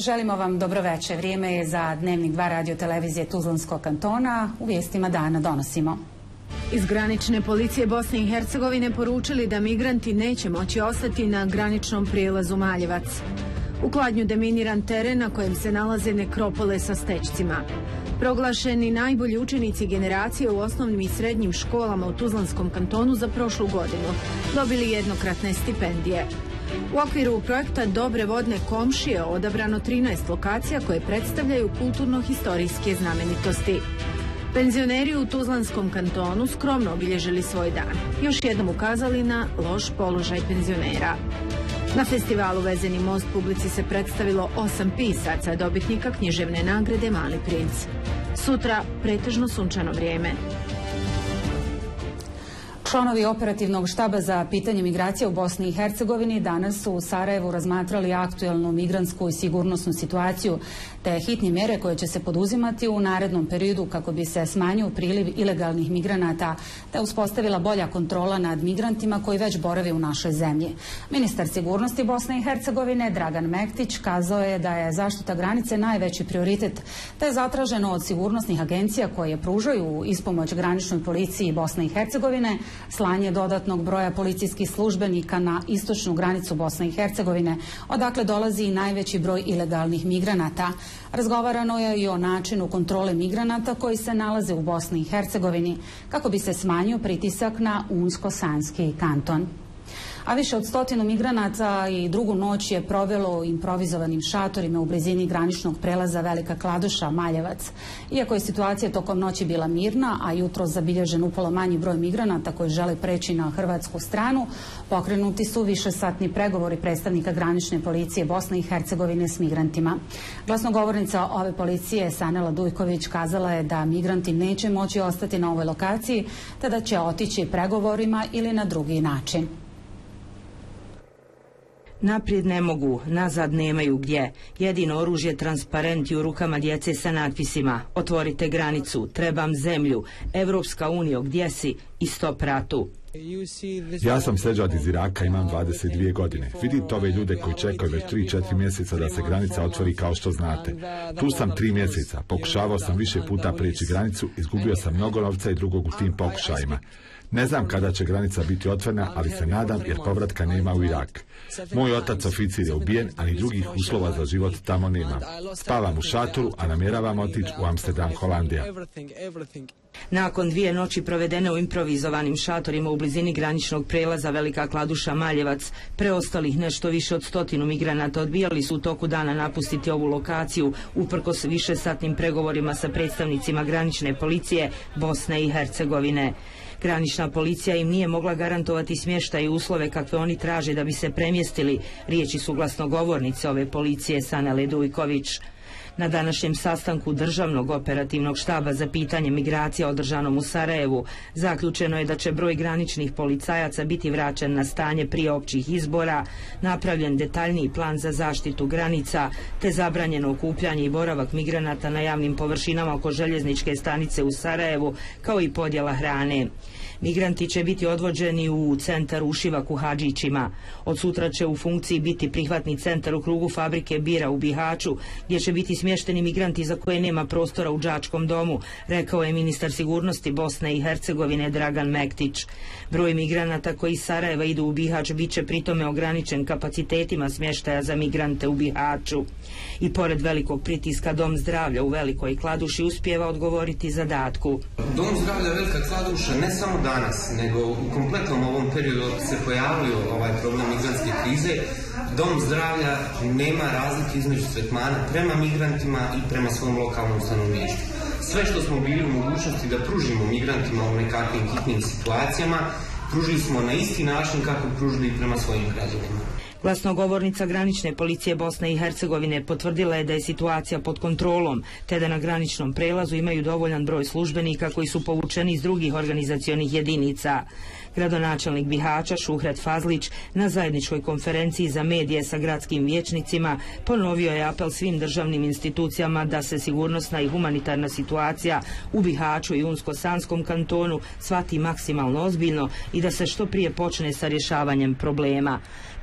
Želimo vam dobroveče. Vrijeme je za Dnevnik 2 radio televizije Tuzlanskog kantona. U vijestima dana donosimo. Iz granične policije Bosne i Hercegovine poručili da migranti neće moći ostati na graničnom prijelazu Maljevac. U Kladnju deminiran teren na kojem se nalaze nekropole sa stećcima. Proglašeni najbolji učenici generacije u osnovnim i srednjim školama u Tuzlanskom kantonu za prošlu godinu dobili jednokratne stipendije. U okviru projekta Dobre vodne komšije odabrano 13 lokacija koje predstavljaju kulturno-historijske znamenitosti. Penzioneri u Tuzlanskom kantonu skromno obilježili svoj dan. Još jednom ukazali na loš položaj penzionera. Na festivalu Vezeni most publici se predstavilo 8 pisaca, dobitnika književne nagrade Mali princ. Sutra pretežno sunčano vrijeme. Članovi operativnog štaba za pitanje migracija u Bosni i Hercegovini danas su u Sarajevu razmatrali aktuelnu migrantsku i sigurnosnu situaciju te hitne mjere koje će se poduzimati u narednom periodu kako bi se smanjio priliv ilegalnih migranata te uspostavila bolja kontrola nad migrantima koji već borave u našoj zemlji. Ministar sigurnosti Bosne i Hercegovine Dragan Mektić kazao je da je zaštita granice najveći prioritet te je zatraženo od sigurnosnih agencija koje pružaju ispomoć graničnoj policiji Bosne i Hercegovine slanje dodatnog broja policijskih službenika na istočnu granicu Bosne i Hercegovine, odakle dolazi i najveći broj ilegalnih migranata. Razgovarano je i o načinu kontrole migranata koji se nalaze u Bosni i Hercegovini, kako bi se smanjio pritisak na Unsko-Sanski kanton. A više od 100 migranata i drugu noć je provelo u improvizovanim šatorima u blizini graničnog prelaza Velika Kladuša, Maljevac. Iako je situacija tokom noći bila mirna, a jutro zabilježen upola manji broj migranata koji žele preći na hrvatsku stranu, pokrenuti su višesatni pregovori predstavnika granične policije Bosne i Hercegovine s migrantima. Glasnogovornica ove policije Sanela Dujković kazala je da migranti neće moći ostati na ovoj lokaciji, te da će otići pregovorima ili na drugi način. Naprijed ne mogu, nazad nemaju gdje. Jedino oružje transparenti u rukama djece sa natpisima: otvorite granicu, trebam zemlju, Evropska unija, gdje si, i stop ratu. Ja sam Seđad iz Iraka, imam 22 godine. Vidite ove ljude koji čekaju već 3-4 mjeseca da se granica otvori, kao što znate. Tu sam 3 mjeseca, pokušavao sam više puta prijeći granicu, izgubio sam mnogo novca i drugog u tim pokušajima. Ne znam kada će granica biti otvorena, ali se nadam jer povratka nema u Irak. Moj otac oficir je ubijen, a ni drugih uslova za život tamo nema. Spavam u šatoru, a namjeravam otići u Amsterdam, Holandija. Nakon 2 noći provedene u improvizovanim šatorima u blizini graničnog prelaza Velika Kladuša, Maljevac, preostalih nešto više od 100 migranata odbijali su u toku dana napustiti ovu lokaciju uprkos višesatnim pregovorima sa predstavnicima granične policije Bosne i Hercegovine. Granična policija im nije mogla garantovati smještaj i uslove kakve oni traže da bi se premjestili, riječi su glasnogovornice ove policije Sanele Dujković. Na današnjem sastanku Državnog operativnog štaba za pitanje migracija održanom u Sarajevu zaključeno je da će broj graničnih policajaca biti vraćen na stanje prije općih izbora, napravljen detaljniji plan za zaštitu granica, te zabranjeno okupljanje i boravak migranata na javnim površinama oko željezničke stanice u Sarajevu, kao i podjela hrane. Migranti će biti odvođeni u centar Ušivak u Hadžićima. Od sutra će u funkciji biti prihvatni centar u krugu fabrike bira u Bihaću, gdje će biti smješteni migranti za koje nema prostora u đačkom domu, rekao je ministar sigurnosti Bosne i Hercegovine Dragan Mektić. Broj migranata koji iz Sarajeva idu u Bihać bit će pritome ograničen kapacitetima smještaja za migrante u Bihaću. I pored velikog pritiska Dom zdravlja u Velikoj Kladuši uspijeva odgovoriti zadatku. Dom zdravlja Velika Kladuša ne samo danas, nego u kompletnom ovom periodu se pojavio ovaj problem migrantske krize. Dom zdravlja nema razlike između tretmana prema migrantima i prema svom lokalnom stanovništvu. Sve što smo bili u mogućnosti da pružimo migrantima u nekakvim hitnim situacijama, pružili smo na isti način kako pružili i prema svojim građanima. Glasnogovornica granične policije Bosne i Hercegovine potvrdila je da je situacija pod kontrolom, te da na graničnom prelazu imaju dovoljan broj službenika koji su povučeni iz drugih organizacionih jedinica. Gradonačelnik Bihaća Šuhret Fazlić na zajedničkoj konferenciji za medije sa gradskim vijećnicima ponovio je apel svim državnim institucijama da se sigurnosna i humanitarna situacija u Bihaću i Unsko-Sanskom kantonu shvati maksimalno ozbiljno i da se što prije počne sa rješavanjem problema. Pokušaj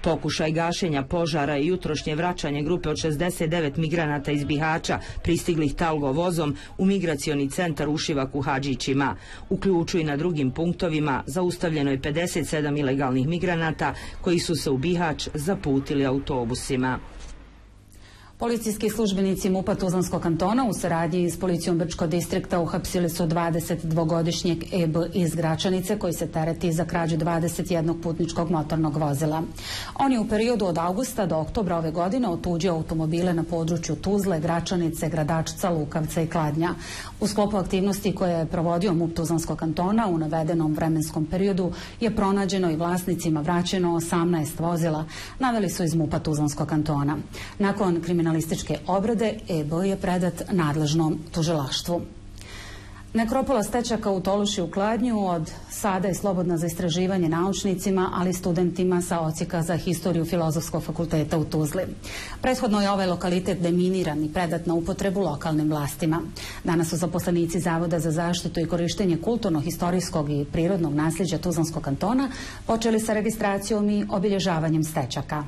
pokušaj gašenja požara i jutrošnje vraćanje grupe od 69 migranata iz Bihaća pristiglih Talgo vozom u migracioni centar u Šivaku Hadžićima. U Ključu i na drugim punktovima zaustavljeno je 57 ilegalnih migranata koji su se u Bihać zaputili autobusima. Policijski službenici MUP-a Tuzlanskog kantona u saradnji s policijom Brčkog distrikta uhapsili su 22-godišnjeg EB iz Gračanice koji se tereti za krađu 21 putničkog motornog vozila. On je u periodu od avgusta do oktobra ove godine otuđio automobile na području Tuzle, Gračanice, Gradačca, Lukavca i Kladnja. U sklopu aktivnosti koje je provodio MUP Tuzlanskog kantona u navedenom vremenskom periodu je pronađeno i vlasnicima vraćeno 18 vozila, naveli su iz MUP-a Tuzlanskog kantona. Nakon kriminalističke obrade EB je predat nadležnom tužilaštvu. Nekropola Stečaka u Toluši u Kladnju od sada je slobodna za istraživanje naučnicima, ali i studentima sa odsjeka za historiju Filozofskog fakulteta u Tuzli. Prethodno je ovaj lokalitet deminiran i predat na upotrebu lokalnim vlastima. Danas su zaposlenici Zavoda za zaštitu i korištenje kulturno-historijskog i prirodnog nasljeđa Tuzlanskog kantona počeli sa registracijom i obilježavanjem Stečaka.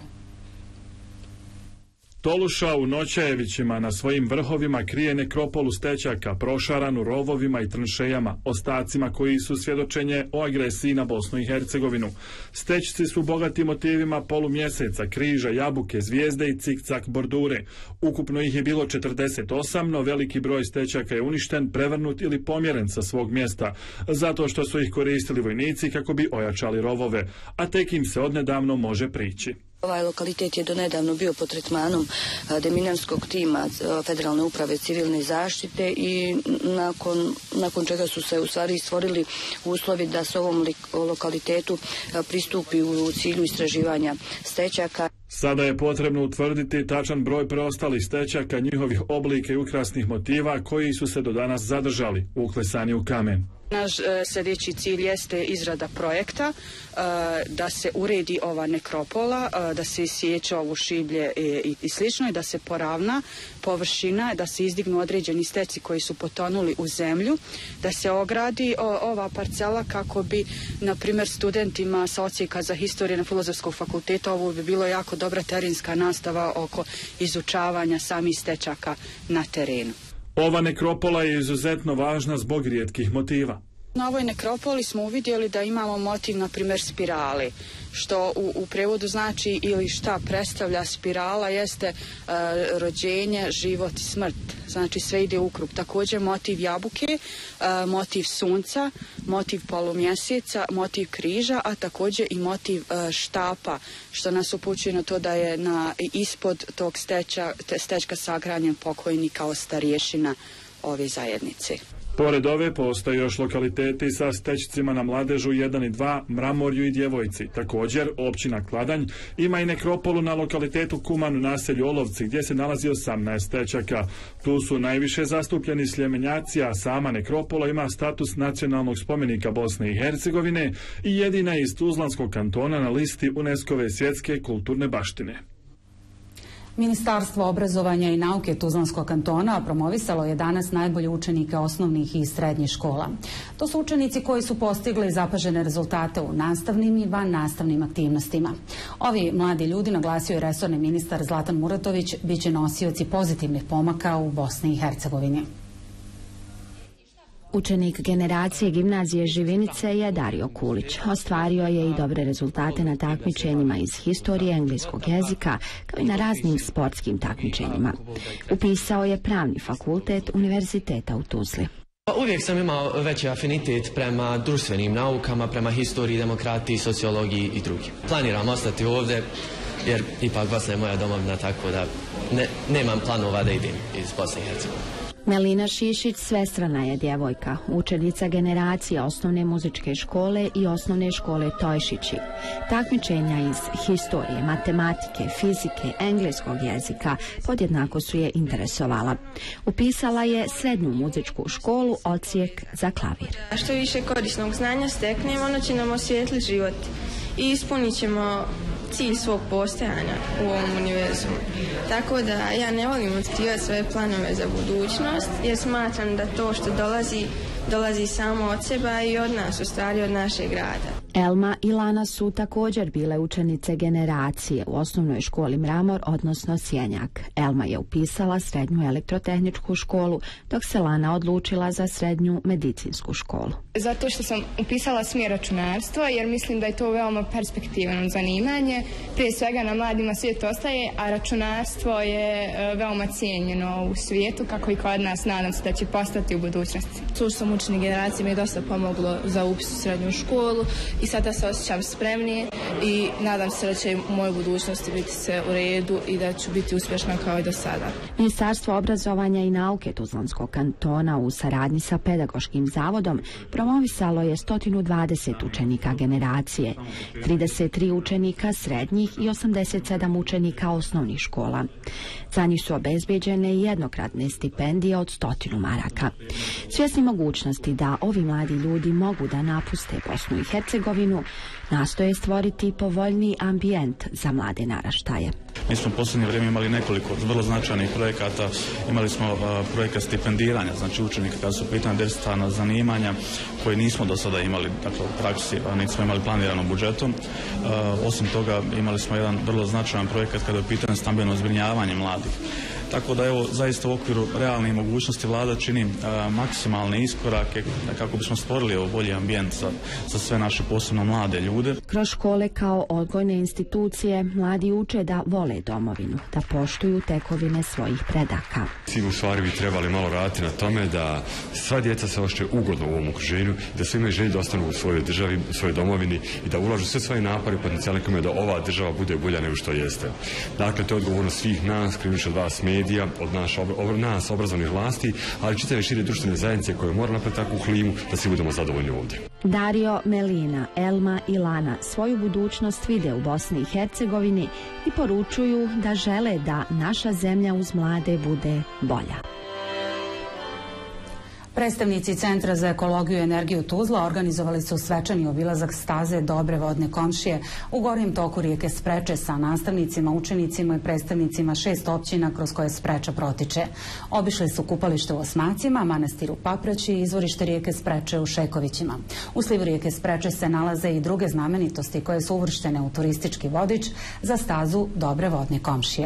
Toluša u Noćajevićima na svojim vrhovima krije nekropolu Stečaka, prošaranu rovovima i tranšejama, ostacima koji su svjedočenje o agresiji na Bosnu i Hercegovinu. Stečci su bogati motivima polumjeseca, križa, jabuke, zvijezde i cikcak bordure. Ukupno ih je bilo 48, no veliki broj Stečaka je uništen, prevrnut ili pomjeren sa svog mjesta, zato što su ih koristili vojnici kako bi ojačali rovove, a tek im se odnedavno može prići. Ovaj lokalitet je donedavno bio pod tretmanom deminarskog tima Federalne uprave civilne zaštite i nakon čega su se u stvari stvorili uslovi da se ovom lokalitetu pristupi u cilju istraživanja Stečaka. Sada je potrebno utvrditi tačan broj preostalih Stečaka, njihovih oblika i ukrasnih motiva koji su se do danas zadržali, uklesani u kamen. Naš sljedeći cilj jeste izrada projekta da se uredi ova nekropola, da se isječe ovo šiblje i slično i da se poravna površina, da se izdignu određeni steci koji su potonuli u zemlju, da se ogradi ova parcela kako bi, na primjer, studentima sa odsjeka za historiju na Filozofskog fakulteta ovo bi bilo jako dobra terenska nastava oko izučavanja samih Stečaka na terenu. Ova nekropola je izuzetno važna zbog rijetkih motiva. Na ovoj nekropoli smo uvidjeli da imamo motiv, na primjer, spirale, što u prevodu znači ili šta predstavlja spirala jeste rođenje, život i smrt. Znači sve ide u krug. Također motiv jabuke, motiv sunca, motiv polumjeseca, motiv križa, a također i motiv štapa, što nas upućuje na to da je ispod tog stečka sagranjen pokojni kao starješina ove zajednice. Pored ove postoje još lokaliteti sa stečcima na Mladežu 1 i 2, Mramorju i Djevojci. Također, općina Kladanj ima i nekropolu na lokalitetu Kuman u naselju Olovci gdje se nalazi 18 stečaka. Tu su najviše zastupljeni Sljemenjaci, a sama nekropola ima status nacionalnog spomenika Bosne i Hercegovine i jedina iz Tuzlanskog kantona na listi UNESCO-ve svjetske kulturne baštine. Ministarstvo obrazovanja i nauke Tuzlanskog kantona promovisalo je danas najbolje učenike osnovnih i srednjih škola. To su učenici koji su postigli zapažene rezultate u nastavnim i van nastavnim aktivnostima. Ovi mladi ljudi, naglasio je resorni ministar Zlatan Muratović, bit će nosioci pozitivnih pomaka u Bosni i Hercegovini. Učenik generacije gimnazije Živinice je Dario Kulić. Ostvario je i dobre rezultate na takmičenjima iz historije engleskog jezika, kao i na raznim sportskim takmičenjima. Upisao je pravni fakultet Univerziteta u Tuzli. Uvijek sam imao veći afinitet prema društvenim naukama, prema historiji, demokratiji, sociologiji i drugim. Planiram ostati ovdje jer ipak Bosna je moja domovina, tako da nemam planova da idem iz Bosne i Hercegovine. Melina Šišić svestrana je djevojka, učenica generacije osnovne muzičke škole i osnovne škole Tojšići. Takmičenja iz historije, matematike, fizike, engleskog jezika podjednako su je interesovala. Upisala je srednju muzičku školu, odsjek za klavir. Što više korisnog znanja steknemo, ono će nam osvijetliti život i ispunit ćemo cilj svog postojanja u ovom univerzumu. Tako da ja ne volim otkrivati svoje planove za budućnost, jer smatram da to što dolazi samo od sebe i od nas, u stvari od našeg grada. Elma i Lana su također bile učenice generacije u osnovnoj školi Mramor, odnosno Sjenjak. Elma je upisala srednju elektrotehničku školu, dok se Lana odlučila za srednju medicinsku školu. Zato što sam upisala smjer računarstva, jer mislim da je to veoma perspektivno zanimanje. Prije svega na mladima svijet ostaje, a računarstvo je veoma cijenjeno u svijetu, kako i kod nas, nadam se da će postati u budućnosti. To što sam učenik generacije mi je dosta pomoglo za upis u srednju školu i sada se osjećam spremnije i nadam se da će u mojoj budućnosti biti sve u redu i da ću biti uspješna kao i do sada. Ministarstvo obrazovanja i nauke Tuzlanskog kantona u saradnji sa Pedagoškim zavodom promovisalo je 120 učenika generacije, 33 učenika srednjih i 87 učenika osnovnih škola. Za njih su obezbeđene jednokratne stipendije od 100 maraka. Svjesni mogućnosti da ovi mladi ljudi mogu da napuste Bosnu i Hercegovinu, nastoje stvoriti povoljniji ambijent za mlade naraštaje. Mi smo u posljednje vrijeme imali nekoliko vrlo značajnih projekata. Imali smo projekat stipendiranja, znači učenika kada su pitanja deficitarna zanimanja koje nismo do sada imali, dakle u praksi, a nismo imali planirano budžetom. Osim toga imali smo jedan vrlo značajan projekat kada je pitanje stambeno zbrinjavanje mladih. Tako da evo, zaista u okviru realnih mogućnosti vlada čini maksimalne iskorake kako bismo stvorili bolji ambijent za sve naše posebno mlade ljude. Kroz škole kao odgojne institucije mladi uče da vole domovinu, da poštuju tekovine svojih predaka. Svi u stvari bi trebali malo raditi na tome da sva djeca se osjećaju ugodno u ovom okruženju, da svi imaju želju da ostanu u svojoj državi, u svojoj domovini i da ulažu sve svoje napore i potencijale kome da ova država bude bolja nego što jeste. Dakle, to je odgovornost svih nas, krenuši od vas medija, od nas obrazovnih vlasti, ali čitave šire društvene zajednice koje mora napraviti takvu klimu da svi budemo zadovoljni ovdje. Dario, Melina, Elma i Lana svoju budućnost vide u Bosni i Hercegovini i poručuju da žele da naša zemlja uz mlade bude bolja. Predstavnici Centra za ekologiju i energiju Tuzla organizovali su svečani obilazak staze Dobre vodne komšije u gornjem toku rijeke Spreče sa nastavnicima, učenicima i predstavnicima 6 općina kroz koje Spreča protiče. Obišli su kupalište u Osmacima, manastir u Papraći i izvorište rijeke Spreče u Šekovićima. U slivu rijeke Spreče se nalaze i druge znamenitosti koje su uvrštene u turistički vodič za stazu Dobre vodne komšije.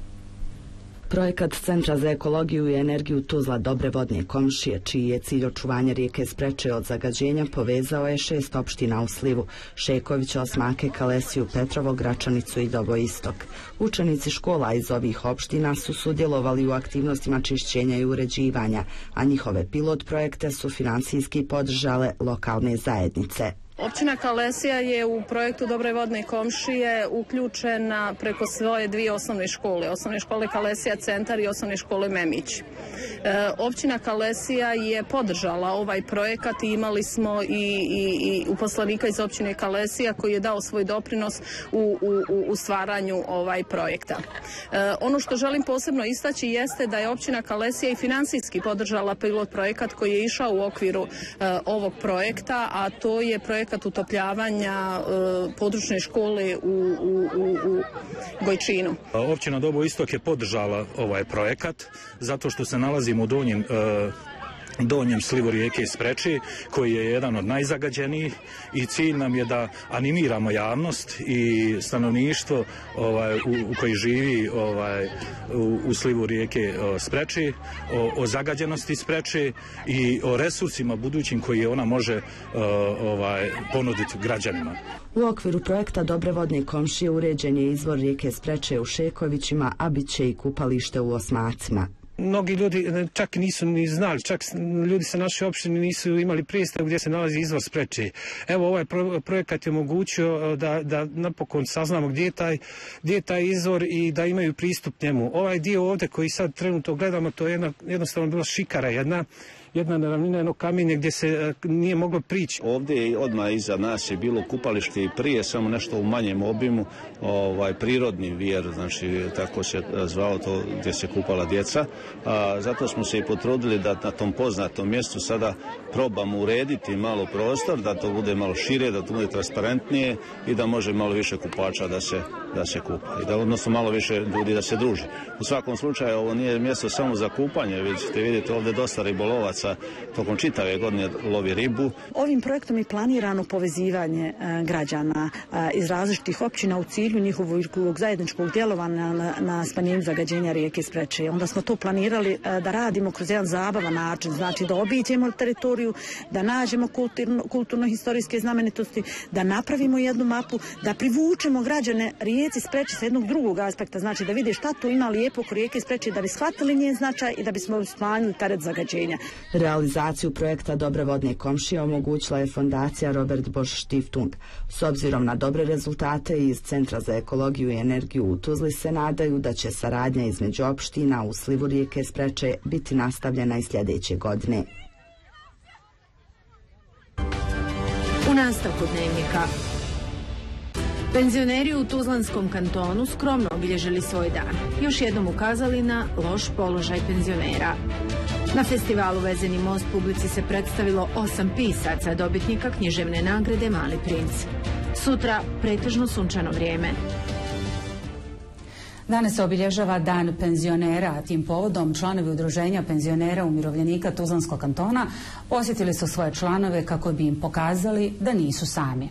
Projekat Centra za ekologiju i energiju Tuzla Dobre vodne komšije, čiji je cilj očuvanje rijeke Spreče od zagađenja, povezao je 6 opština u slivu: Šeković, Osmake, Kalesiju, Petrovo, Gračanicu i Dobo Istok. Učenici škola iz ovih opština su sudjelovali u aktivnostima čišćenja i uređivanja, a njihove pilot projekte su financijski podržale lokalne zajednice. Općina Kalesija je u projektu Dobre vodne komšije uključena preko svoje 2 osnovne škole. Osnovne škole Kalesija Centar i osnovne škole Memić. Općina Kalesija je podržala ovaj projekat i imali smo i uposlenika iz općine Kalesija koji je dao svoj doprinos u stvaranju ovaj projekta. Ono što želim posebno istaći jeste da je općina Kalesija i financijski podržala pilot projekat koji je išao u okviru ovog projekta, a to je projekat utopljavanja područne škole u Gojčinu. Općina Dobo Istok je podržala ovaj projekat zato što se nalazimo u donjem slivu rijeke Spreče, koji je jedan od najzagađenijih, i cilj nam je da animiramo javnost i stanovništvo koji živi u slivu rijeke Spreče, o zagađenosti Spreče i o resursima budućim koje ona može ponuditi građanima. U okviru projekta Dobre vodne komšije uređen je izvor rijeke Spreče u Šekovićima, a bit će i kupalište u Osmacima. Mnogi ljudi čak nisu ni znali, čak ljudi sa naše opštine nisu imali predstavu gdje se nalazi izvor Spreče. Evo, ovaj projekat je omogućio da napokon saznamo gdje je taj izvor i da imaju pristup njemu. Ovaj dio ovdje koji sad trenutno gledamo, to je jednostavno bila šikara jedna neravnina, jedno kamenje gdje se nije moglo prići. Ovdje odmah iza nas je bilo kupalište i prije, samo nešto u manjem obimu, prirodni vjer, znači tako se zvao to gdje se kupala djeca. Zato smo se i potrudili da na tom poznatom mjestu sada probamo urediti malo prostor, da to bude malo šire, da to bude transparentnije i da može malo više kupača da se kupa. I da odnosno malo više ljudi da se druži. U svakom slučaju ovo nije mjesto samo za kupanje, već ćete vidjeti ovdje dosta ribolovaca djeca tokom čitave godine lovi ribu. Ovim projektom je planirano povezivanje građana iz različitih općina u cilju njihovog zajedničkog djelovanja na smanjenju zagađenja rijeke Spreče. Onda smo to planirali da radimo kroz jedan zabavan način, znači da obiđemo teritoriju, da nađemo kulturno-historijske znamenitosti, da napravimo jednu mapu, da privučemo građane rijeci Spreče sa jednog drugog aspekta, znači da vide šta tu ima lijepo oko rijeke Spreče, da bi shvatili njen značaj i da bismo smanjili teret zagađenja. Realizaciju projekta Dobre vodne komšije omogućila je fondacija Robert Bosch Stiftung. S obzirom na dobre rezultate iz Centra za ekologiju i energiju u Tuzli se nadaju da će saradnja između opština u slivu rijeke Spreče biti nastavljena i sljedeće godine. U nastavku dnevnika. Penzioneri u Tuzlanskom kantonu skromno obilježili svoj dan. Još jednom ukazali na loš položaj penzionera. Na festivalu Vezeni most publici se predstavilo 8 pisaca, dobitnika književne nagrade Mali princ. Sutra pretežno sunčano vrijeme. Danas se obilježava Dan penzionera, a tim povodom članovi Udruženja penzionera umirovljenika Tuzlanskog kantona posjetili su svoje članove kako bi im pokazali da nisu sami.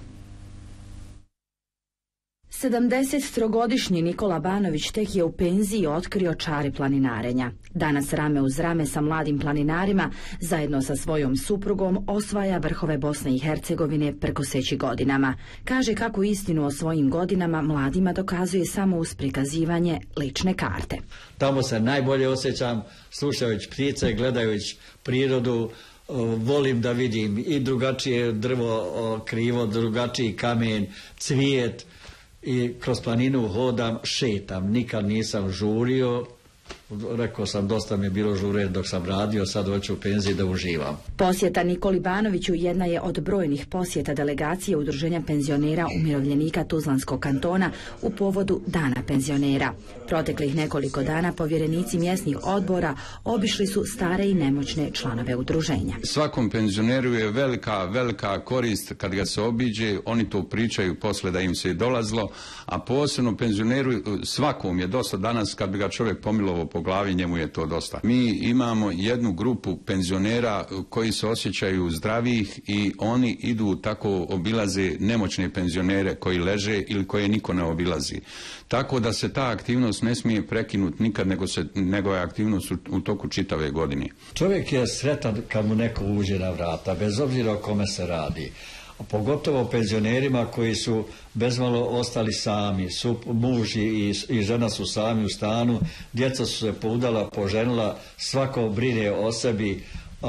73-godišnji Nikola Banović tek je u penziji otkrio čari planinarenja. Danas rame uz rame sa mladim planinarima, zajedno sa svojom suprugom, osvaja vrhove Bosne i Hercegovine prkoseći godinama. Kaže kako istinu o svojim godinama mladima dokazuje samo uz prikazivanje lične karte. Tamo se najbolje osjećam, slušajući ptice, gledajući prirodu. Volim da vidim i drugačije drvo krivo, drugačiji kamen, cvijet. I kroz planinu hodam, šetam, nikad nisam žurio, rekao sam dosta mi je bilo žure dok sam radio, sad hoću u penziji da uživam. Posjeta Nikoli Banoviću jedna je od brojnih posjeta delegacije Udruženja penzionera umirovljenika Tuzlanskog kantona u povodu Dana penzionera. Proteklih nekoliko dana povjerenici mjesnih odbora obišli su stare i nemoćne članove udruženja. Svakom penzioneru je velika korist kad ga se obiđe, oni to pričaju posle da im se je dolazilo, a posebno penzioneru svakom je dosta danas kad bi ga čovjek pomilovao po glavi, njemu je to dosta. Mi imamo jednu grupu penzionera koji se osjećaju zdravijih i oni idu tako obilaze nemoćne penzionere koji leže ili koje niko ne obilazi. Tako da se ta aktivnost ne smije prekinuti nikad, nego je aktivnost u toku čitave godine. Čovjek je sretan kad mu neko uđe na vrata, bez obzira o kome se radi. Pogotovo penzionerima koji su bezmalo ostali sami, muž i žena su sami u stanu, djeca su se poudala, poženila, svako brine o sebi.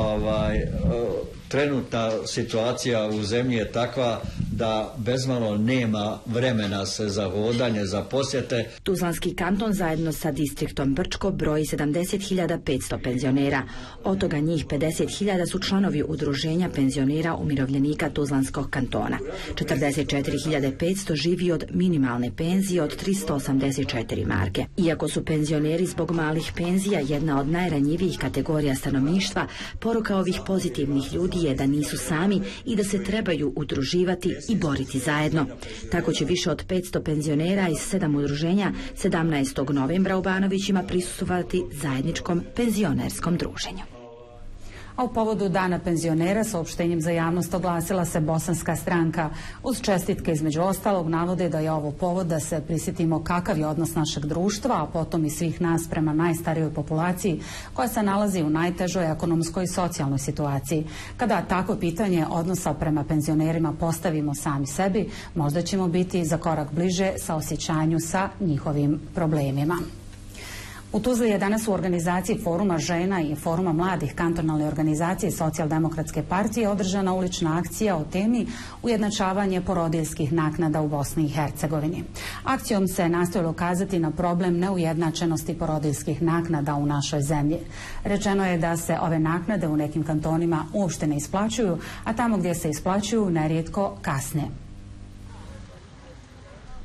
Trenutna situacija u zemlji je takva da bezmalo nema vremena se za hodanje, za posjete. Tuzlanski kanton zajedno sa distriktom Brčko broji 70.500 penzionera. Od toga njih 50.000 su članovi Udruženja penzionera umirovljenika Tuzlanskog kantona. 44.500 živi od minimalne penzije od 384 marke. Iako su penzioneri zbog malih penzija jedna od najranjivijih kategorija stanovništva, poruka ovih pozitivnih ljudi je da nisu sami i da se trebaju udruživati i boriti zajedno. Tako će više od 500 penzionera iz 7 udruženja 17. novembra u Banovićima prisustvovati zajedničkom penzionerskom druženju. A u povodu Dana penzionera saopštenjem za javnost oglasila se Bosanska stranka. Uz čestitke između ostalog navode da je ovo povod da se prisjetimo kakav je odnos našeg društva, a potom i svih nas prema najstarijoj populaciji koja se nalazi u najtežoj ekonomskoj i socijalnoj situaciji. Kada tako pitanje odnosa prema penzionerima postavimo sami sebi, možda ćemo biti za korak bliže sa osjećanju sa njihovim problemima. U Tuzli je danas u organizaciji Foruma žena i Foruma mladih kantonalne organizacije Socijaldemokratske partije održana ulična akcija o temi ujednačavanje porodiljskih naknada u Bosni i Hercegovini. Akcijom se nastojalo ukazati na problem neujednačenosti porodiljskih naknada u našoj zemlji. Rečeno je da se ove naknade u nekim kantonima uopšte ne isplaćuju, a tamo gdje se isplaćuju nerijetko kasne.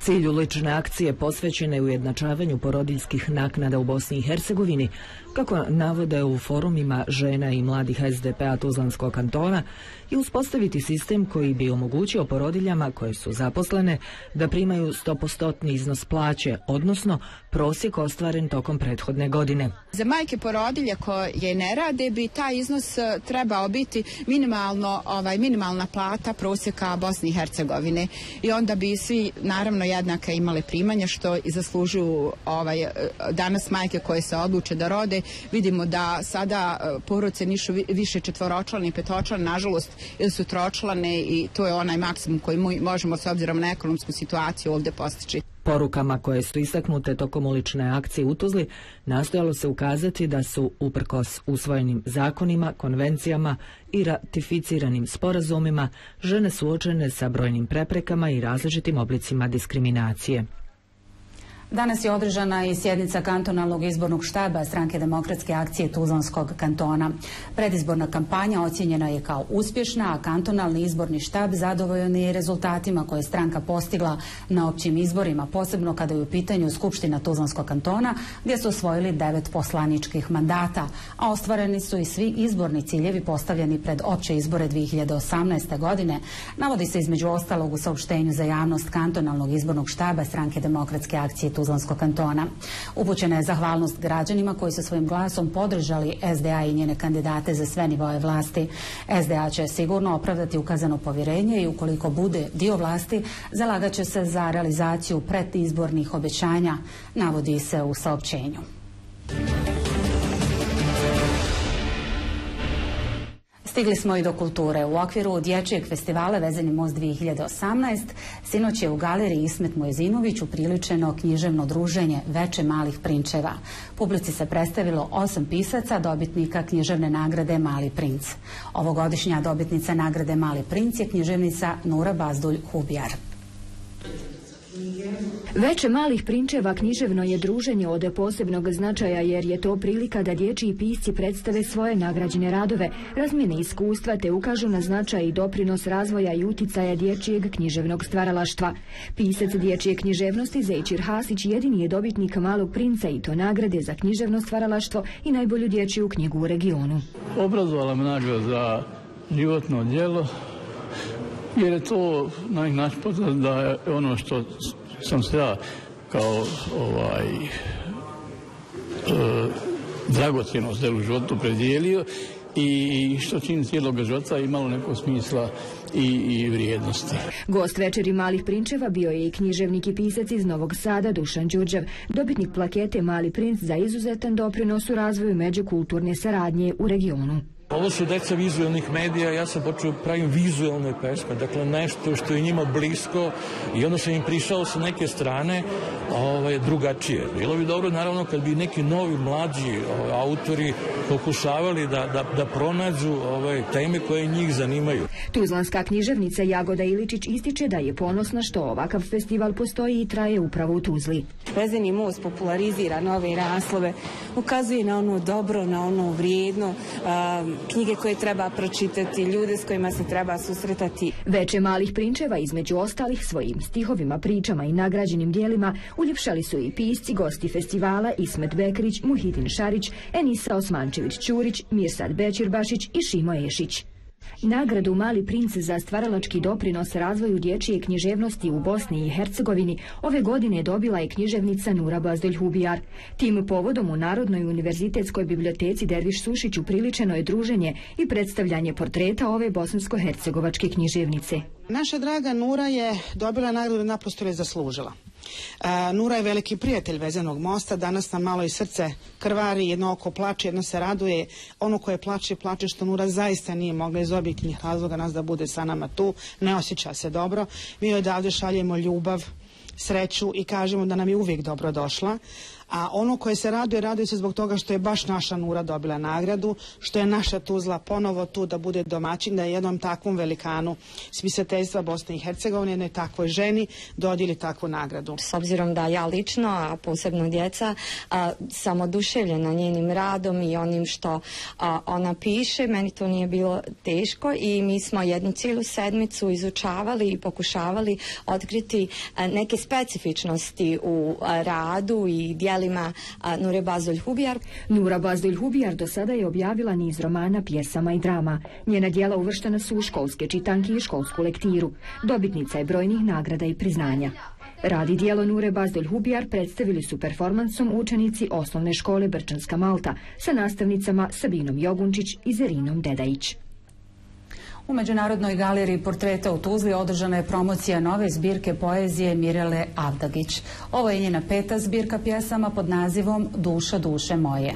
Cilj ulične akcije posvećen je ujednačavanju porodiljskih naknada u Bosni i Hercegovini, kako navode u forumima žena i mladih SDP-a Tuzlanskog kantona, i uspostaviti sistem koji bi omogućio porodiljama koje su zaposlene da primaju 100% iznos plaće, odnosno prosjek ostvaren tokom prethodne godine. Za majke porodilje koje ne rade bi taj iznos trebao biti minimalna plata prosjeka Bosne i Hercegovine i onda bi svi naravno jednake imale primanja što i zaslužuju danas majke koje se odluče da rode. Vidimo da sada porodice nisu više četvoročlane i petočlane, nažalost, ili su tročlane i to je onaj maksimum koji možemo s obzirom na ekonomsku situaciju ovdje postići. Porukama koje su istaknute tokom ulične akcije u Tuzli nastojalo se ukazati da su uprkos usvojenim zakonima, konvencijama i ratificiranim sporazumima žene suočene sa brojnim preprekama i različitim oblicima diskriminacije. Danas je održana i sjednica kantonalnog izbornog štaba Stranke demokratske akcije Tuzlanskog kantona. Predizborna kampanja ocjenjena je kao uspješna, a kantonalni izborni štab zadovoljan je rezultatima koje je stranka postigla na općim izborima, posebno kada je u pitanju Skupština Tuzlanskog kantona, gdje su osvojili 9 poslaničkih mandata, a ostvareni su i svi izborni ciljevi postavljeni pred opće izbore 2018. godine, navodi se između ostalog u saopštenju za javnost kantonalnog izbornog štaba Stranke demokratske akcije Tuzlanskog kantona. Upućena je zahvalnost građanima koji su svojim glasom podržali SDA i njene kandidate za sve nivoe vlasti. SDA će sigurno opravdati ukazano povjerenje i ukoliko bude dio vlasti, zalagat će se za realizaciju predizbornih obećanja, navodi se u saopćenju. Stigli smo i do kulture. U okviru dječjeg festivala Vezeni most 2018 sinoć je u galeriji Ismet Mojezinović upriličeno književno druženje Veče malih prinčeva. Publici se predstavilo 8 pisaca dobitnika književne nagrade Mali princ. Ovogodišnja dobitnica nagrade Mali princ je književnica Nura Bazdulj Hubjar. Veče malih prinčeva književno je druženje od posebnog značaja jer je to prilika da dječji pisci predstave svoje nagrađene radove, razmjene iskustva te ukažu na značaj i doprinos razvoja i uticaja dječjeg književnog stvaralaštva. Pisac dječje književnosti Zejčir Hasić jedini je dobitnik Malog princa i to nagrade za književno stvaralaštvo i najbolju dječju knjigu u regionu. Obrazovala me nagrada za životno djelo jer je to naš poznat da je ono što sam se ja kao dragocjenost u životu predijelio i što čini cijelog života imalo nekog smisla i vrijednosti. Gost Večeri malih prinčeva bio je i književnik i pisac iz Novog Sada Dušan Đurđev, dobitnik plakete Mali princ za izuzetan doprinos u razvoju međukulturne saradnje u regionu. Ovo su deca vizualnih medija, ja sam počeo pravim vizualne pesme, dakle nešto što je njima blisko i onda sam im prišao sa neke strane drugačije. Bilo bi dobro naravno kad bi neki novi mlađi autori pokušavali da pronađu teme koje njih zanimaju. Tuzlanska književnica Jagoda Iličić ističe da je ponosna što ovakav festival postoji i traje upravo u Tuzli. Vezeni most popularizira nove naslove, ukazuje na ono dobro, na ono vrijedno, knjige koje treba pročitati, ljude s kojima se treba susretati. Veče malih prinčeva između ostalih svojim stihovima, pričama i nagrađenim dijelima uljepšali su i pisci, gosti festivala Ismet Bekrić, Muhidin Šarić, Enisa Osmančević-Ćurić, Mirsad Bećirbašić i Šimo Ešić. Nagradu Mali princ za stvaralački doprinos razvoju dječje književnosti u Bosni i Hercegovini ove godine dobila je književnica Nura Bazdulj Hubjar. Tim povodom u Narodnoj univerzitetskoj biblioteci Derviš Sušić upriličeno je druženje i predstavljanje portreta ove bosansko-hercegovačke književnice. Naša draga Nura je dobila nagradu, naprosto je zaslužila. Nura je veliki prijatelj Vezenog mosta, danas nam malo i srce krvari, jedno oko plače, jedno se raduje. Ono koje plače, plače što Nura zaista nije mogla iz objektivnih razloga nas da bude sa nama tu, ne osjeća se dobro. Mi joj odavde šaljemo ljubav, sreću i kažemo da nam je uvijek dobro došla. A ono koje se raduje se zbog toga što je baš naša Nura dobila nagradu, što je naša Tuzla ponovo tu da bude domaćin, da je jednom takvom velikanu spisateljstva Bosne i Hercegovine, jednoj takvoj ženi dodijeli takvu nagradu. S obzirom da ja lično, a posebno djeca, sam oduševljena njenim radom i onim što ona piše, meni to nije bilo teško i mi smo jednu cijelu sedmicu izučavali i pokušavali otkriti neke specifičnosti u radu i dijelima Nure Bazdulj-Hubijar. Nura Bazdulj-Hubijar do sada je objavila niz romana, pjesama i drama. Njena djela uvrštena su u školske čitanke i školsku lektiru. Dobitnica je brojnih nagrada i priznanja. Rad i djelo Nure Bazdulj-Hubijar predstavili su performansom učenici osnovne škole Brčanska Malta sa nastavnicama Sabinom Jogunčić i Zerinom Dedajić. U Međunarodnoj galeriji portreta u Tuzli održana je promocija nove zbirke poezije Mirele Avdagić. Ovo je njena 5. zbirka pjesama pod nazivom Duša duše moje.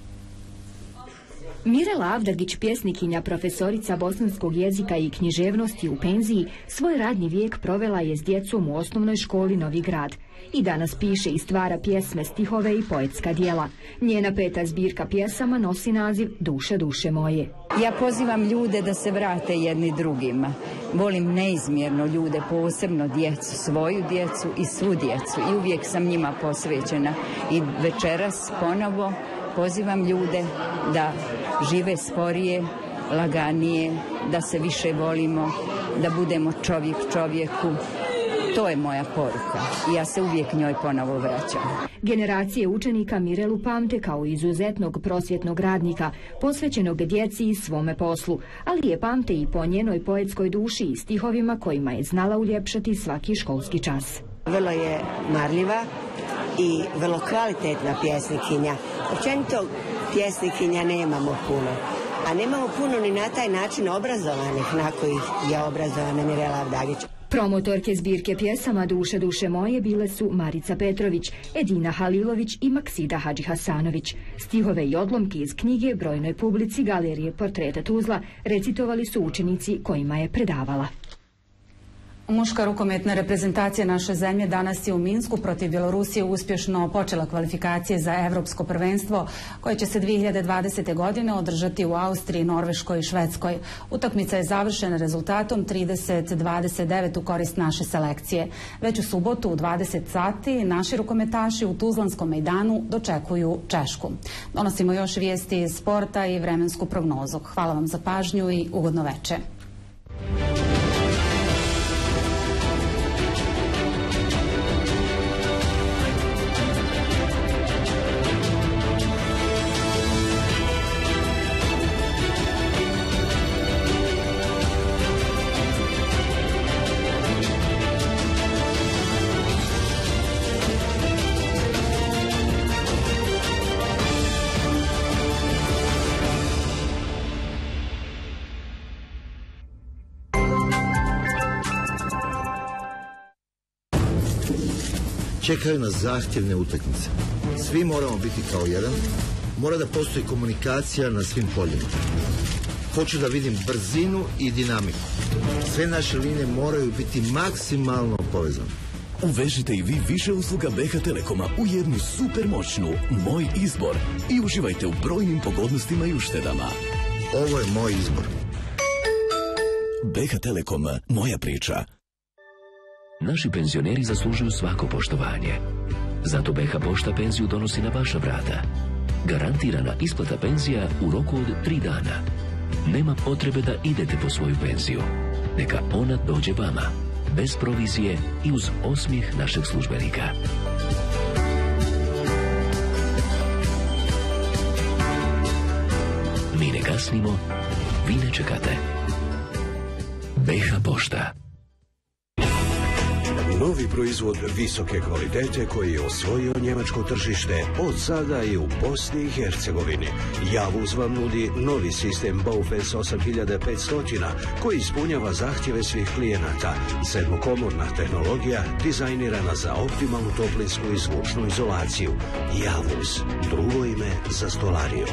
Mirela Avdagić, pjesnikinja, profesorica bosanskog jezika i književnosti u penziji, svoj radni vijek provela je s djecom u osnovnoj školi Novi Grad. I danas piše i stvara pjesme, stihove i poetska djela. Njena 5. zbirka pjesama nosi naziv Duša duše moje. Ja pozivam ljude da se vrate jedni drugima. Volim neizmjerno ljude, posebno djecu, svoju djecu i svu djecu. I uvijek sam njima posvećena. I večeras ponovo pozivam ljude da žive sporije, laganije, da se više volimo, da budemo čovjek čovjeku. To je moja poruka i ja se uvijek njoj ponovo vraćam. Generacije učenika Mirelu pamte kao izuzetnog prosvjetnog radnika, posvećenog djeci i svome poslu, ali je pamte i po njenoj poetskoj duši i stihovima kojima je znala uljepšati svaki školski čas. Vrlo je marljiva i vrlo kvalitetna pjesnikinja. Općenito pjesnikinja nemamo puno, a nemamo puno ni na taj način obrazovanih na kojih je obrazovana Mirela Avdagić. Promotorke zbirke pjesama Duše duše moje bile su Marica Petrović, Edina Halilović i Maksida Hadžihasanović. Stihove i odlomke iz knjige brojnoj publici Galerije portreta Tuzla recitovali su učenici kojima je predavala. Muška rukometna reprezentacija naše zemlje danas je u Minsku protiv Bjelorusije uspješno počela kvalifikacije za Evropsko prvenstvo koje će se 2020. godine održati u Austriji, Norveškoj i Švedskoj. Utakmica je završena rezultatom 30-29 u korist naše selekcije. Već u subotu u 20 sati naši rukometaši u Tuzlanskom mejdanu dočekuju Češku. Donosimo još vijesti iz sporta i vremensku prognozu. Hvala vam za pažnju i ugodno veče. Čekaju nas zahtjevne utakmice. Svi moramo biti kao jedan. Mora da postoji komunikacija na svim poljima. Hoću da vidim brzinu i dinamiku. Sve naše linije moraju biti maksimalno povezane. Uvežite i vi više usluga BH Telekoma u jednu super moćnu Moj izbor i uživajte u brojnim pogodnostima i uštedama. Ovo je moj izbor. BH Telekom, moja priča. Naši penzioneri zaslužuju svako poštovanje. Zato BH Pošta penziju donosi na vaša vrata. Garantirana isplata penzija u roku od 3 dana. Nema potrebe da idete po svoju penziju. Neka ona dođe vama, bez provizije i uz osmijeh našeg službenika. Mi ne kasnimo, vi ne čekate. BH Pošta. Novi proizvod visoke kvalitete koji je osvojio njemačko tržište od sada i u Bosni i Hercegovini. Javuz vam nudi novi sistem Baufens 8500 koji ispunjava zahtjeve svih klijenata. 7-komorna tehnologija dizajnirana za optimalnu toplinsku i zvučnu izolaciju. Javuz, drugo ime za stolariju.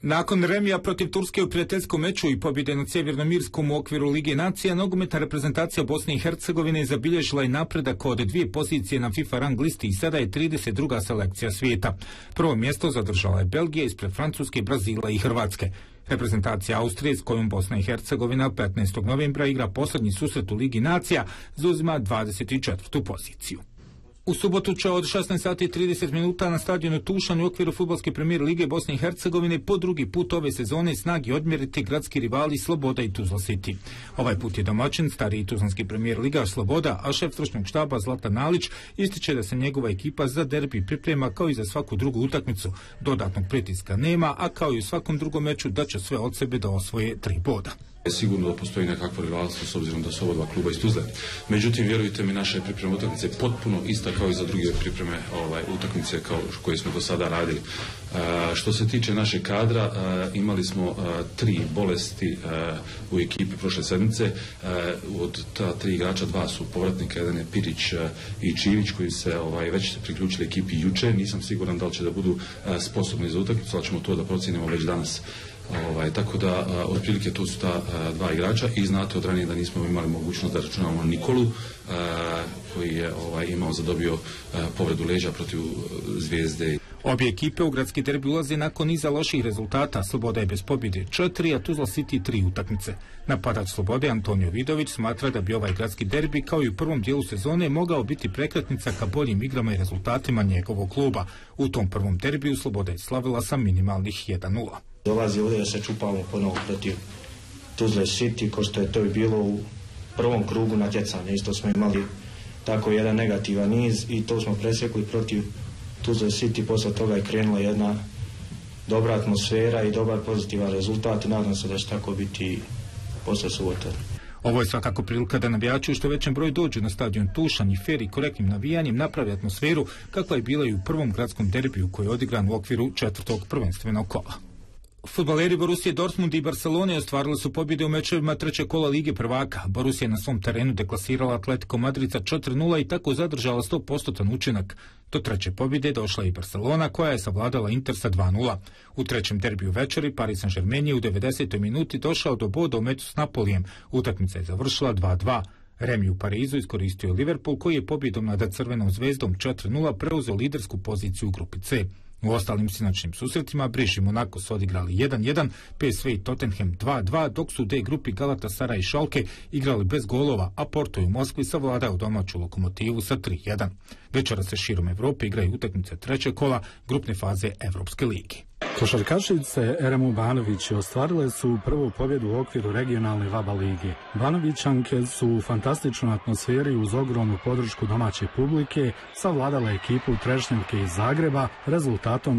Nakon remija protiv Turske u prijateljskom meču i pobjede nad Sjevernomirskom u okviru Lige nacija, nogometna reprezentacija Bosne i Hercegovine zabilježila je napredak od 2 pozicije na FIFA rang listi i sada je 32. selekcija svijeta. Prvo mjesto zadržala je Belgija ispred Francuske, Brazila i Hrvatske. Reprezentacija Austrije, s kojom Bosna i Hercegovina 15. novembra igra posljednji susret u Ligi nacija, zauzima 24. poziciju. U subotu će od 16:30 na stadionu Tušanj u okviru fudbalske premijer Lige Bosne i Hercegovine po drugi put ove sezone snagi odmjeriti gradski rivali Sloboda i Tuzla City. Ovaj put je domaćin stariji tuzlanski premijer ligaš Sloboda, a šef stručnog štaba Zlatan Nalić ističe da se njegova ekipa za derbi priprema kao i za svaku drugu utakmicu. Dodatnog pritiska nema, a kao i u svakom drugom meču da će sve od sebe da osvoje 3 boda. Sigurno da postoji nekakvo rivalstvo s obzirom da su ova dva kluba iz Tuzle. Međutim, vjerujte mi, naša je priprema utakmice potpuno ista kao i za druge pripreme utakmice koje smo do sada radili. Što se tiče našeg kadra, imali smo 3 bolesti u ekipi prošle sedmice. Od ta 3 igrača 2 su povratnika, jedan je Pirić i Čivić koji se već priključili ekipi juče. Nisam siguran da li će da budu sposobni za utakmicu, ali ćemo to da procijenimo već danas. Tako da, otprilike to su ta 2 igrača i znate od ranije da nismo imali mogućnost da računamo Nikolu koji je zadobio povredu leđa protiv Zvijezde. Obje ekipe u gradski derbi ulaze nakon niza loših rezultata. Sloboda je bez pobjede 4, a Tuzla City 3 utakmice. Napadač Slobode Antonio Vidović smatra da bi ovaj gradski derbi kao i u prvom dijelu sezone mogao biti prekretnica ka boljim igrama i rezultatima njegovog kluba. U tom prvom derbiju Sloboda je slavila sa minimalnih 1:0. Dolazi ovdje da se čupamo ponovo protiv Tuzle City, ko što je to i bilo u prvom krugu natjecanja. Isto smo imali tako jedan negativan niz i to smo presjekli protiv Tuzle City. Posle toga je krenula jedna dobra atmosfera i dobar pozitivan rezultat i nadam se da će tako biti posle subote. Ovo je svakako prilika da navijači u što većem broju dođu na stadion Tušanj i fer i korektnim navijanjem napravi atmosferu kakva je bila i u prvom gradskom derbiju koji je odigran u okviru 4. prvenstvenog kola. Fudbaleri Borusije Dortmund i Barcelone ostvarili su pobjede u mečevima 3. kola Lige prvaka. Borusija na svom terenu deklasirala Atletico Madrid sa 4:0 i tako zadržala 100% učinak. Do 3. pobjede došla i Barcelona koja je savladala Inter sa 2:0. U 3. derbiju večeri Paris Saint-Germain je u 90. minuti došao do boda u meču s Napolijem. Utakmica je završila 2:2. Remi u Parizu iskoristio Liverpool koji je pobjedom nad Crvenom zvezdom 4:0 preuzeo lidersku poziciju u grupi C. U ostalim sinoćnim susretima Briž i Monako su odigrali 1:1, PSV i Tottenham 2:2, dok su u D grupi Galatasaray i Schalke igrali bez golova, a Porto je u Moskvi savladao domaću Lokomotivu sa 3:1. Večera se širom Evrope igraju utakmice 3. kola grupne faze Evropske lige. Košarkašice Eremu Banović ostvarile su prvu pobjedu u okviru regionalne VABA lige. Banovićanke su u fantastičnoj atmosferi uz ogromnu podršku domaće publike savladale ekipu Trešnjevke iz Zagreba rezultatom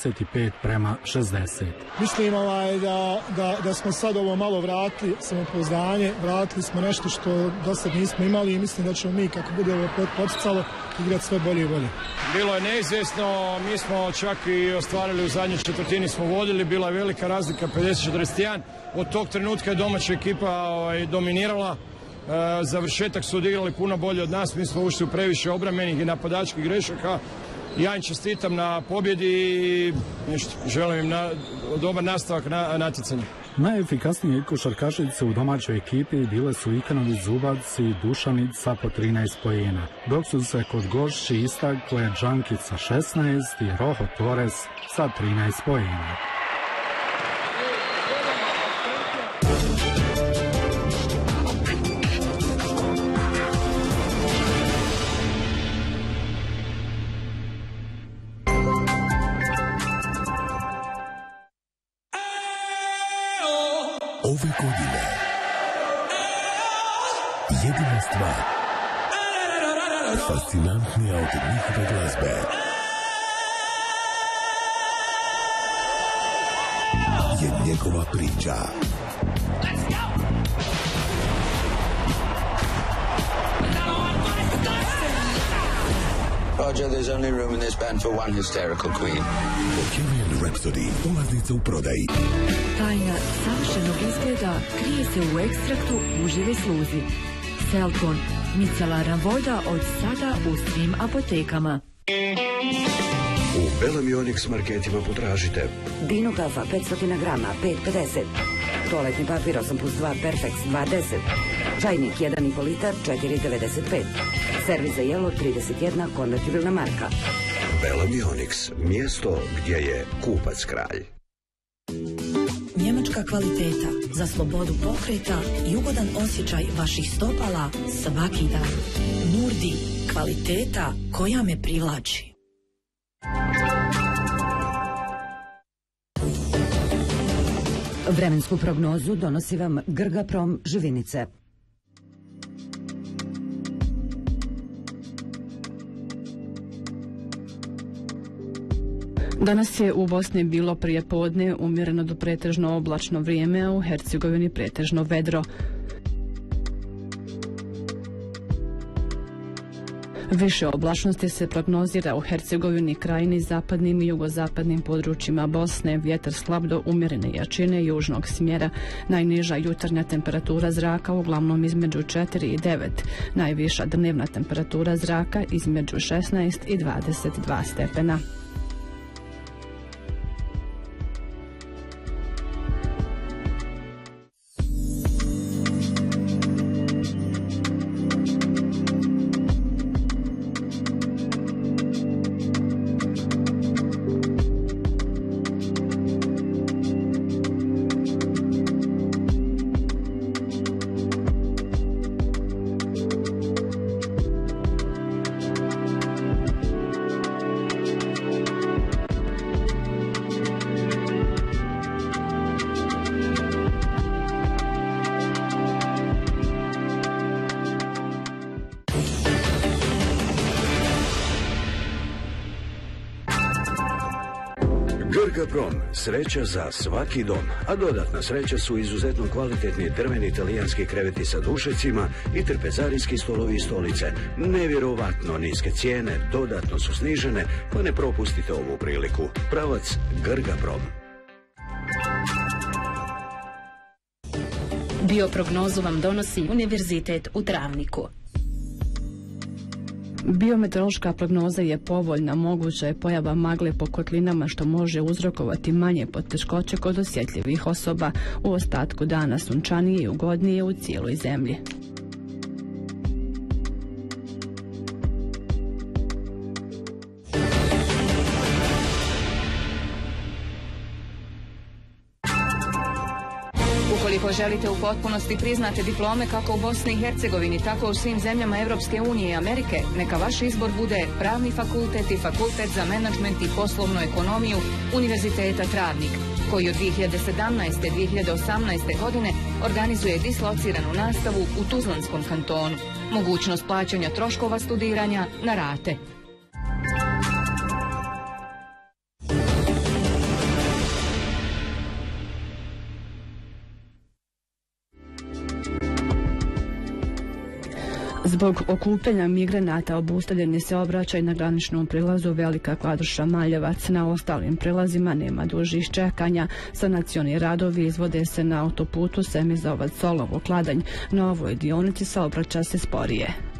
65:60. Mislim da smo sad ovo malo vratili samopouzdanje, vratili smo nešto što do sad nismo imali i mislim da ćemo mi, kako bude ovo poticalo, igrati sve bolje i bolje. Bilo je neizvjesno, mi smo čak i ostvarili u zadnjoj četvrtini smo vodili, bila je velika razlika 50-41. Od tog trenutka je domaća ekipa dominirala. Završetak su odigrali puno bolje od nas, mi smo ušli u previše obrambenih i napadačkih grešaka. Ja im čestitam na pobjedi i želim im dobar nastavak natjecanja. Najefikasnije košarkašice u domaćoj ekipi bile su Ikanović, Zubac i Dušanić po 13 poena, dok su se kod gošći istakle Džankić sa 16 i Rojo Torres sa 13 poena. Ove godine jedina stvar fascinantnija od njihove glazbe je njegova priča. Roger, there's only room in this band for one hysterical queen. Bohemian Rhapsody, ulaznica u prodaji. Tajna savršenog izgleda krije se u ekstraktu užive sluzi. Selton, micelaran voda od sada u svim apotekama. U Belam i Onyx marketima potražite Dino kafa 500 grama 5,50. Toaletni papir 8+2 Perfex 2,10. Čajnik 1,5 litar 4,95. Servis za jelo 31 konvertibilna marka. Belam i Onyx, mjesto gdje je kupac kralj. Njemačka kvaliteta za slobodu pokreta i ugodan osjećaj vaših stopala svaki dan. Nurdi, kvaliteta koja me privlači. Vremensku prognozu donosi vam Grgaprom Živinice. Danas je u Bosni bilo prije podne umjereno do pretežno oblačno vrijeme, a u Hercegovini pretežno vedro. Više oblačnosti se prognozira u Hercegovini, Krajini, zapadnim i jugozapadnim područjima Bosne, vjetar slab do umjerene jačine južnog smjera, najniža jutarnja temperatura zraka uglavnom između 4 i 9, najviša dnevna temperatura zraka između 16 i 22 stepena. Grgaprom, sreća za svaki dom, a dodatna sreća su izuzetno kvalitetni drveni italijanski kreveti sa dušecima i trpezarijski stolovi i stolice. Nevjerovatno niske cijene, dodatno su snižene, pa ne propustite ovu priliku. Pravac Grgaprom. Bioprognozu vam donosi Univerzitet u Travniku. Biometeorološka prognoza je povoljna, moguća je pojava magle po kotlinama što može uzrokovati manje poteškoće kod osjetljivih osoba. U ostatku dana sunčanije i ugodnije u cijeloj zemlji. Ukoliko želite u potpunosti priznate diplome kako u Bosni i Hercegovini, tako u svim zemljama Evropske unije i Amerike, neka vaš izbor bude Pravni fakultet i Fakultet za menadžment i poslovnu ekonomiju Univerziteta Travnik, koji od 2017. 2018. godine organizuje dislociranu nastavu u Tuzlanskom kantonu. Mogućnost plaćanja troškova studiranja na rate. Zbog okupljanja migranata obustavljeni se obraćaj na graničnom prilazu Velika Kladuša Maljevac. Na ostalim prilazima nema dužih čekanja. Sanacioni radovi izvode se na autoputu Semizovac Solovo Kladanj. Na ovoj dionici saobraća se sporije.